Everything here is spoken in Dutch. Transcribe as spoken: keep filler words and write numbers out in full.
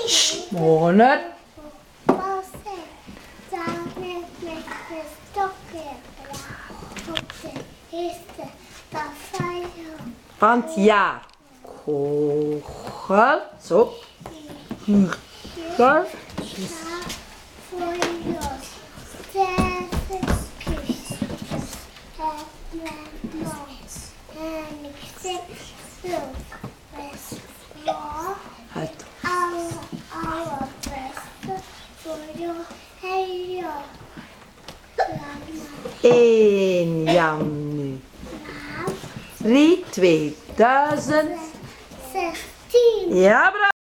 Morgen. Van het jaar. Kogel. Zo. Daar. Het. één januari tweeduizend zestien. Ja, bravo.